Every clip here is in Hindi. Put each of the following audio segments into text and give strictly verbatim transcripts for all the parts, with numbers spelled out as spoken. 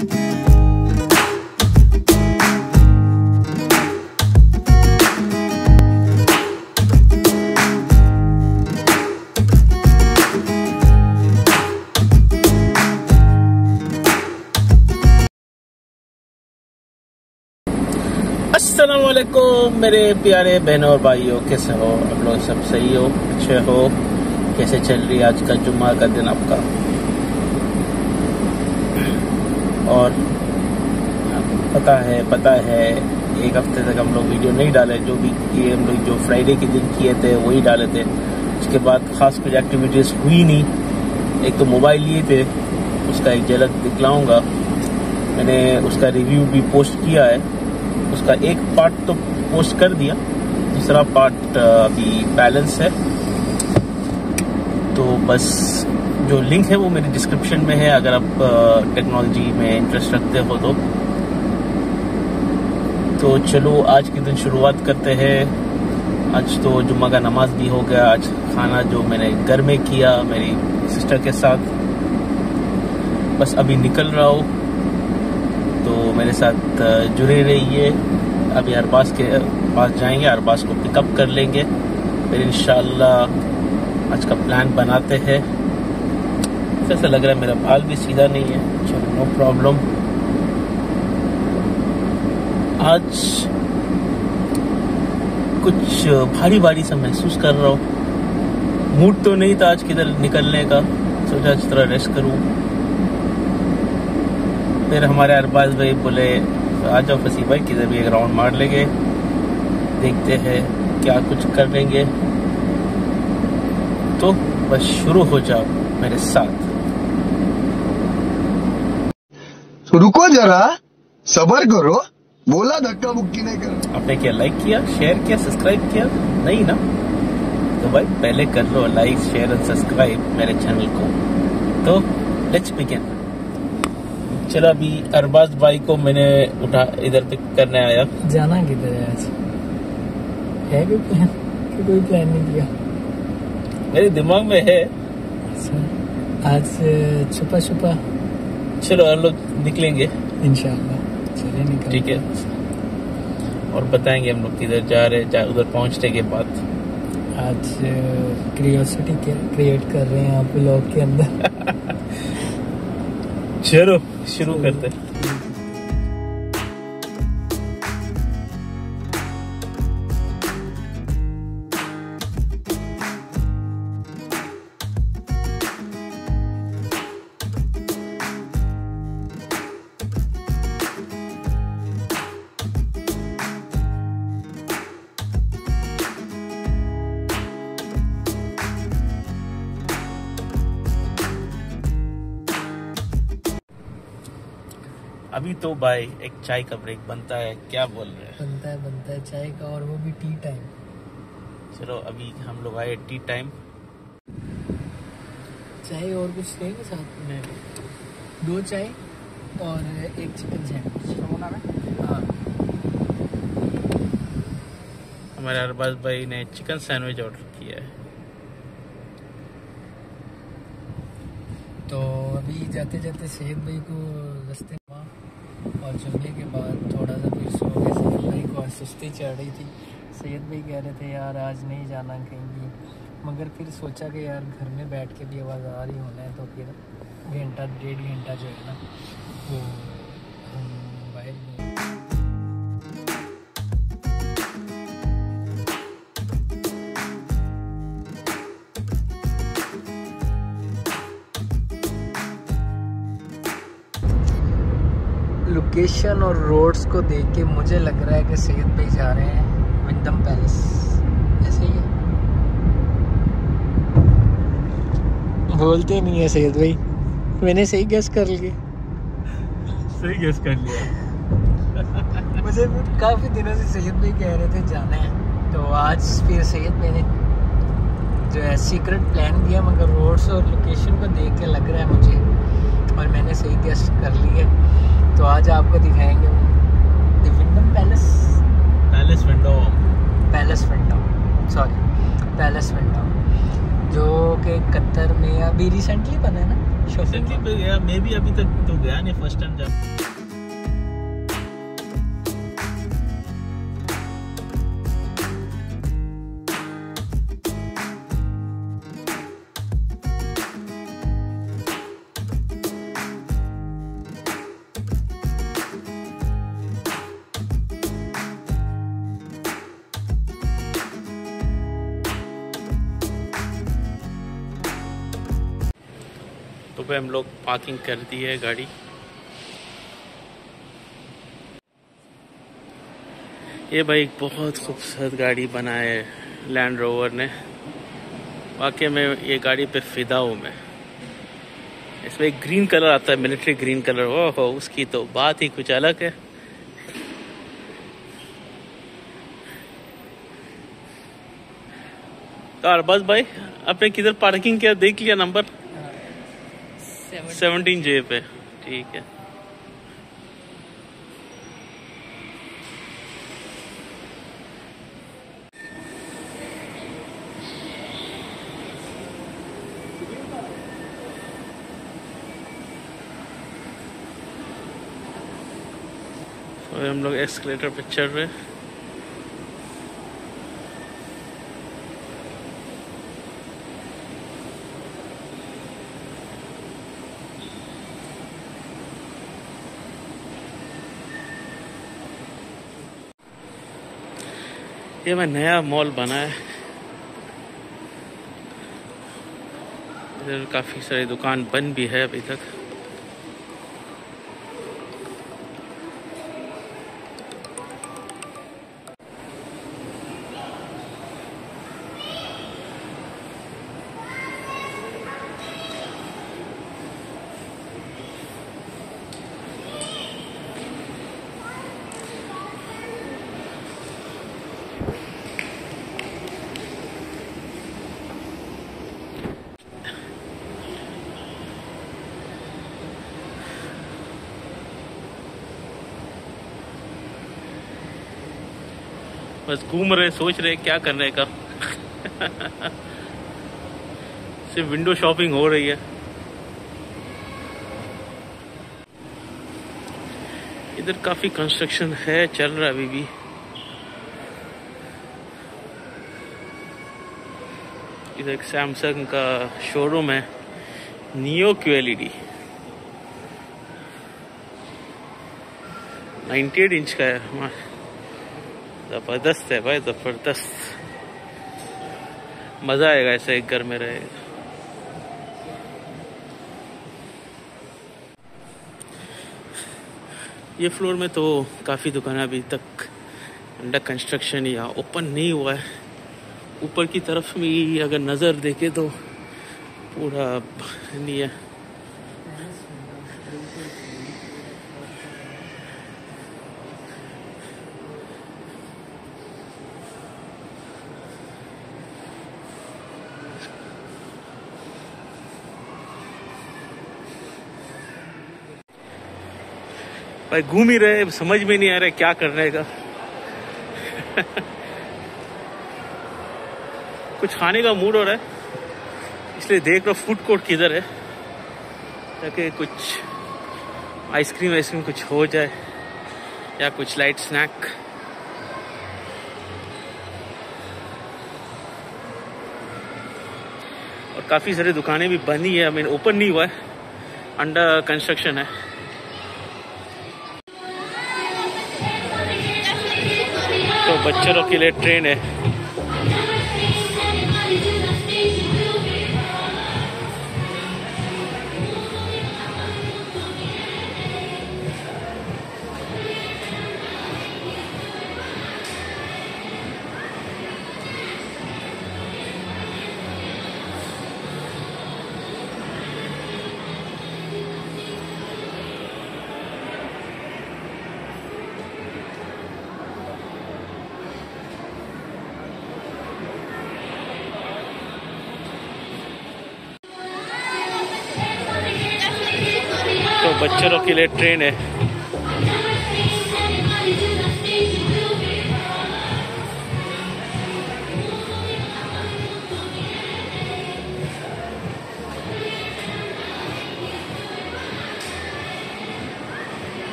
अस्सलाम वालेकुम मेरे प्यारे बहनों और भाइयों, कैसे हो आप लोग? सब सही हो, अच्छे हो? कैसे चल रही है आज का जुम्मा का दिन आपका? और पता है पता है एक हफ्ते तक हम लोग वीडियो नहीं डाले, जो भी किए हम लोग जो फ्राइडे के दिन किए थे वही डाले थे। उसके बाद खास कुछ एक्टिविटीज़ हुई नहीं। एक तो मोबाइल लिए थे, उसका एक झलक दिखलाऊंगा। मैंने उसका रिव्यू भी पोस्ट किया है, उसका एक पार्ट तो पोस्ट कर दिया, दूसरा पार्ट अभी बैलेंस है। तो बस जो लिंक है वो मेरी डिस्क्रिप्शन में है, अगर आप टेक्नोलॉजी में इंटरेस्ट रखते हो तो। तो चलो आज के दिन शुरुआत करते हैं। आज तो जुम्मा का नमाज भी हो गया। आज खाना जो मैंने घर में किया मेरी सिस्टर के साथ, बस अभी निकल रहा हूँ, तो मेरे साथ जुड़े रहिए। अभी अरबाज के पास जाएंगे, अरबाज को पिकअप कर लेंगे, फिर इंशाल्लाह आज का प्लान बनाते हैं। ऐसा लग रहा है मेरा बाल भी सीधा नहीं है, चलो नो प्रॉब्लम। आज कुछ भारी भारी सा महसूस कर रहा हूँ। मूड तो नहीं था आज किधर निकलने का, सोचा आज थोड़ा रेस्ट करूँ। फिर हमारे अरबाज भाई बोले आ जाओ फसी भाई, किधर भी एक राउंड मार लेंगे, देखते हैं क्या कुछ कर लेंगे। तो बस शुरू हो जाओ मेरे साथ। तो रुको जरा, सब्र करो, बोला धक्का मुक्की नहीं करो। आपने क्या लाइक किया, शेयर किया, सब्सक्राइब किया? नहीं ना? तो भाई पहले कर लो लाइक, शेयर और सब्सक्राइब मेरे चैनल को। तो लेट्स बिगिन। चलो अभी अरबाज भाई को मैंने उठा इधर पिक करने आया। जाना किधर है आज? है कोई प्लान कि कोई प्लान नहीं किया? मेरे दिमाग में है। अच्छा, आज छुपा छुपा चलो हम लोग निकलेंगे इंशाल्लाह। चलिए निकल। ठीक है, और बताएंगे हम लोग किधर जा रहे हैं उधर पहुंचने के बाद। आज क्यूरियोसिटी क्रिएट कर रहे हैं आप लोग के अंदर। चलो शुरू करते हैं। अभी तो भाई एक चाय का ब्रेक बनता है, क्या बोल रहे हैं? बनता है बनता है चाय का, और वो भी टी टाइम। चलो अभी हम लोग आए टी टाइम। चाय और कुछ लेंगे साथ में? दो चाय और एक चिकन सैंडविच। हाँ, हमारे अरबाज भाई ने चिकन सैंडविच ऑर्डर किया है। तो अभी जाते जाते सैयद भाई को रास्ते में, और चलने के बाद थोड़ा सा फिर सो गए। सैयद भाई को आज सुस्ती चढ़ रही थी। सैयद भाई कह रहे थे यार आज नहीं जाना कहीं भी, मगर फिर सोचा कि यार घर में बैठ के भी आवाज़ आ रही होना है, तो फिर घंटा डेढ़ घंटा जो है ना वो हम बाहर में। लोकेशन और रोड्स को देख के मुझे लग रहा है कि सैयद भाई जा रहे हैं विंडम पैलेस। ऐसे ही है, बोलते नहीं है सैयद भाई। मैंने सही गेस कर लिया। सही गेस कर लिया। मुझे काफ़ी दिनों से सैयद भाई कह रहे थे जाना है, तो आज फिर सैयद भाई ने जो है सीक्रेट प्लान दिया, मगर रोड्स और लोकेशन को देख के लग रहा है मुझे, और मैंने सही गेस कर ली है। तो आज आपको दिखाएंगे the Wyndham palace. Palace window palace window sorry palace window. जो कि कतर में अभी रिसेंटली बना है ना, रिसेंटली पे गया मैं भी, अभी तक तो गया नहीं, फर्स्ट टाइम जा। तो भाई हम लोग पार्किंग कर दी है गाड़ी। ये भाई एक बहुत खूबसूरत गाड़ी बना है लैंड रोवर ने, वाकई में ये गाड़ी पे फिदा हूँ मैं। इसमें एक ग्रीन कलर आता है, मिलिट्री ग्रीन कलर, ओह हो उसकी तो बात ही कुछ अलग है। कार बस भाई आपने किधर पार्किंग किया, देख लिया नंबर? सेवनटीन जे पे, ठीक है। और हम लोग एस्केलेटर पे चढ़ रहे हैं। ये मैं नया मॉल बना है, इधर काफी सारी दुकान बंद भी है अभी तक। बस घूम रहे, सोच रहे क्या करने का। सिर्फ विंडो शॉपिंग हो रही है। इधर काफी कंस्ट्रक्शन है, चल रहा है अभी भी। इधर एक सैमसंग का शोरूम है, neo Q L E D, अट्ठानवे इंच का है। जबरदस्त है भाई, जबरदस्त, मजा आएगा ऐसे एक घर में रहेगा। ये फ्लोर में तो काफी दुकानें अभी तक अंडर कंस्ट्रक्शन या ओपन नहीं हुआ है। ऊपर की तरफ भी अगर नजर देखे तो पूरा नहीं है। भाई घूम ही रहे, समझ में नहीं आ रहा क्या करने का। कुछ खाने का मूड हो रहा है, इसलिए देख रहा फूड कोर्ट किधर है, ताकि कुछ आइसक्रीम आइसक्रीम कुछ हो जाए या कुछ लाइट स्नैक। और काफी सारी दुकानें भी बनी है, आई मीन ओपन नहीं हुआ है, अंडर कंस्ट्रक्शन है। तो बच्चों के लिए ट्रेन है। तो बच्चों के लिए ट्रेन है।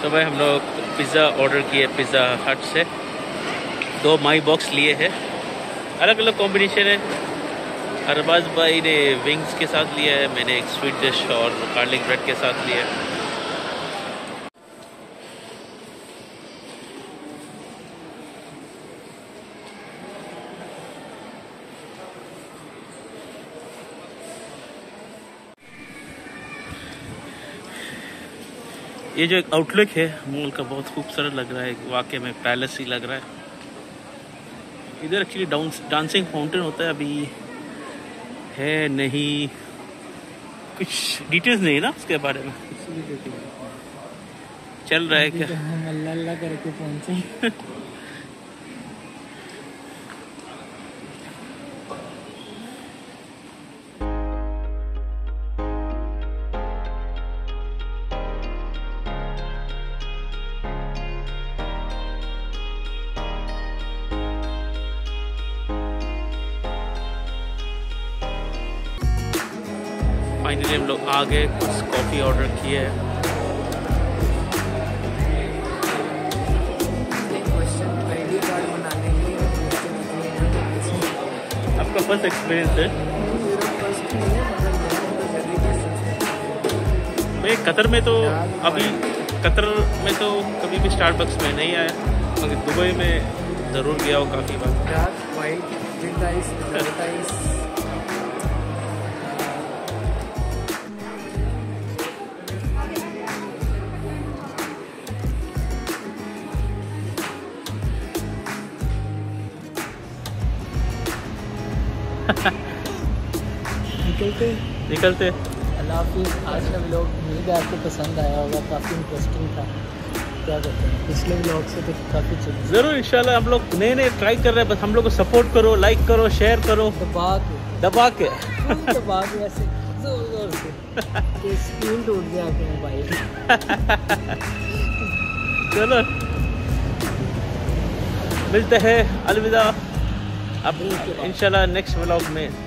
तो भाई हम लोग पिज़्ज़ा ऑर्डर किए पिज़्ज़ा हट से। दो माई बॉक्स लिए हैं, अलग अलग कॉम्बिनेशन है। अरबाज भाई ने विंग्स के साथ लिया है, मैंने एक स्वीट डिश और गार्लिक ब्रेड के साथ लिया है। ये जो एक आउटलुक है मॉल का बहुत खूबसूरत लग रहा है, वाकई में पैलेस ही लग रहा है। इधर एक्चुअली डांस डांसिंग फाउंटेन होता है, अभी है नहीं, कुछ डिटेल्स नहीं ना उसके बारे में, चल रहा है क्या? हम अल्लाह अल्लाह करके पहुंचे। फाइनली हम लोग आ गए, कुछ कॉफ़ी ऑर्डर किए है। आपका फर्स्ट एक्सपीरियंस है? मैं कतर में तो अभी कतर में तो कभी भी स्टारबक्स में नहीं आया, मगर दुबई में ज़रूर गया हो काफ़ी बार। निकलते निकलते अल्लाह हाफिज़। आज का व्लॉग उम्मीद है आपको पसंद आया होगा, काफ़ी इंटरेस्टिंग था। क्या कहते हैं, पिछले व्लॉग से तो काफ़ी चीज़ ज़रूर इंशाल्लाह हम लोग नए नए ट्राई कर रहे हैं, बस हम लोग को सपोर्ट करो, लाइक करो, शेयर करो, दबा के दबा के दबा के ऐसे जोर जोर से कि स्क्रीन टूट गया आपके मोबाइल। चलो मिलते हैं, अलविदा। अब इंशाल्लाह नेक्स्ट व्लॉग में।